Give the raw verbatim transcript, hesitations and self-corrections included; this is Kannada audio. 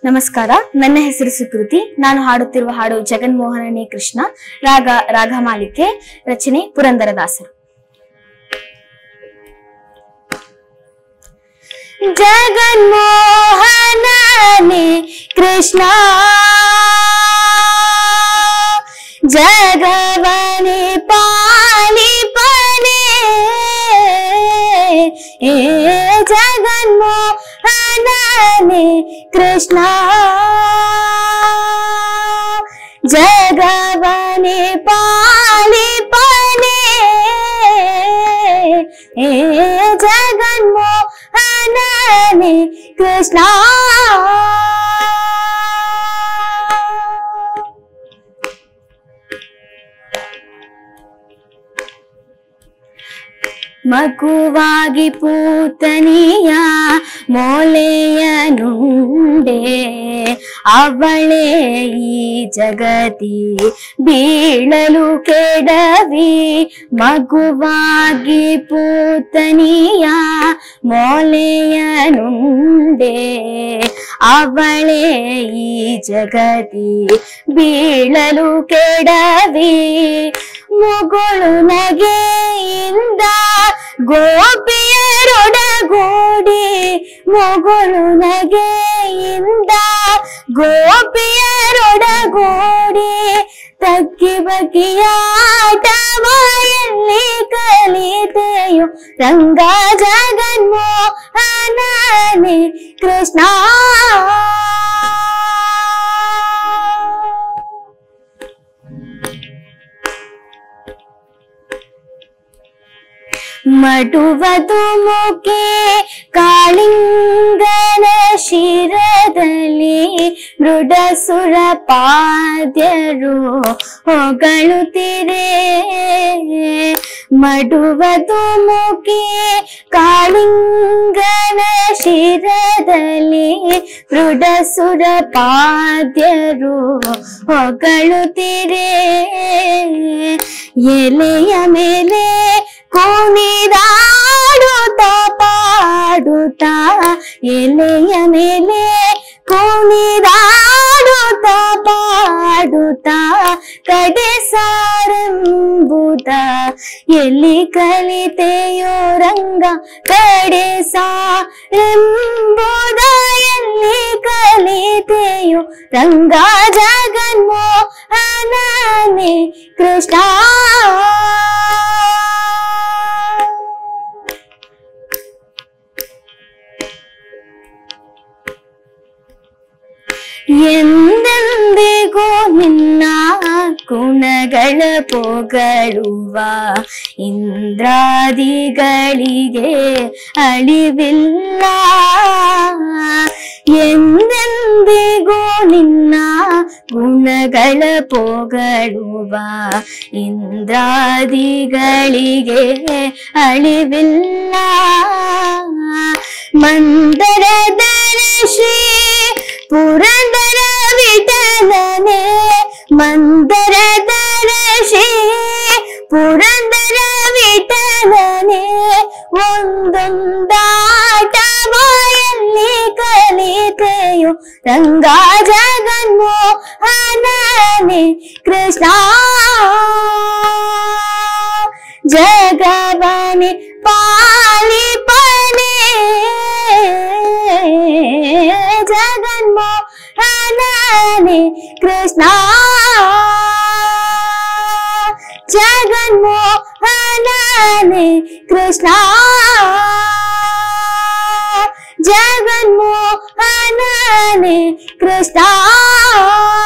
ನಮಸ್ಕಾರ, ನನ್ನ ಹೆಸರು ಸುಕೃತಿ. ನಾನು ಹಾಡುತ್ತಿರುವ ಹಾಡು ಜಗನ್ಮೋಹನನೇ ಕೃಷ್ಣ. ರಾಗ ರಾಗಮಾಲಿಕೆ, ರಚನೆ ಪುರಂದರದಾಸರು. ಜಗನ್ಮೋಹನನೇ ಕೃಷ್ಣ ಜಗವನೆ ಪಾಲಿಪನೆ, ಏ ಜಗನ್ಮೋಹನನೇ ಕೃಷ್ಣ ಜಗವನೆ ಪಾಲಿಪನೆ, ಏ ಜಗನ್ಮೋಹನನೇ ಕೃಷ್ಣ. ಮಗುವಾಗಿ ಪೂತನಿಯ ಮೋಲೆಯ ನುಂಡೆ, ಅವಳೇ ಈ ಜಗತಿ ಬೀಳಲು ಕೆಡವಿ. ಮಗುವಾಗಿ ಪೂತನಿಯ ಮೋಲೆಯ ನುಂಡೆ, ಅವಳೇ ಈ ಜಗತಿ ಬೀಳಲು ಕೆಡವಿ. ಮುಗುಳು ನಗೆಯಿಂದ ಗೋಪಿಯರೊಡಗೂಡಿ, ಮುಗುಳು ನಗೆಯಿಂದ ಗೋಪಿಯರೊಡಗೂಡಿ, ತಗ್ಗಿ ಬಗ್ಗಿಯಾಟವಾಯಲ್ಲಿ ಕಲಿತೆಯು ರಂಗ ಜಗನ್ಮೋಹನನೇ ಕೃಷ್ಣ. ಮಡುವದು ಮುಖೆ ಕಾಳಿಂಗನ ಶಿರದಲ್ಲಿ, ಮೃಡಸುರ ಪಾದ್ಯರು ಹೊಗಳುತ್ತಿರೆ. ಮಡುವದು ಮುಖೆ ಕಾಳಿಂಗನ ಶಿರದಲ್ಲಿ, ಮೃಡಸುರ ಪಾದ್ಯರು ಹೊಗಳುತ್ತಿರೆ. ಎಲೆಯ ಮೇಲೆ ಕುಣಿದಾಡುತ್ತಾ ಪಾಡುತ್ತಾ, ಎಲೆಯ ಮೇಲೆ ಕುಣಿದಾಡುತ್ತಾ ಪಾಡುತ್ತಾ, ಕಡೆ ಸಾರಂಬುದ ಎಲ್ಲಿ ಕಲಿತೆಯೋ ರಂಗ, ಕಡೆ ಸಾರಂಬುದ ಎಲ್ಲಿ ಕಲಿತೆಯೋ ರಂಗ ಜಗನ್ಮೋಹನನೇ ಕೃಷ್ಣ. ಎಂದೆಂದಿಗೂ ನಿನ್ನ ಗುಣಗಳ ಪೊಗಳುವ ಇಂದ್ರಾದಿಗಳಿಗೆ ಅಳಿವಿಲ್ಲ. ಎಂದೆಂದಿಗೂ ನಿನ್ನ ಗುಣಗಳ ಪೊಗಳುವ ಇಂದ್ರಾದಿಗಳಿಗೆ ಅಳಿವಿಲ್ಲ. ಮಂದರದರ ಶ್ರೀ ಪುರಂದರ ವಿಠಲನೆ, ಮಂದರದರ ಶ್ರೀ ಪುರಂದರ ವಿಠಲನೆ, ಒಂದೊಂದಾಟವಾಯಲ್ಲಿ ಕಲಿತೆಯು ರಂಗ ಜಗನ್ಮೋಹನನೇ ಕೃಷ್ಣ. ಜಗವನೆ ಪಾಲಿಪನೆ, ಜಗನ್ಮೋಹನನೇ ಕೃಷ್ಣ. ಜಗನ್ಮೋಹನನೇ ಕೃಷ್ಣ. ಜಗನ್ಮೋಹನನೇ ಕೃಷ್ಣ.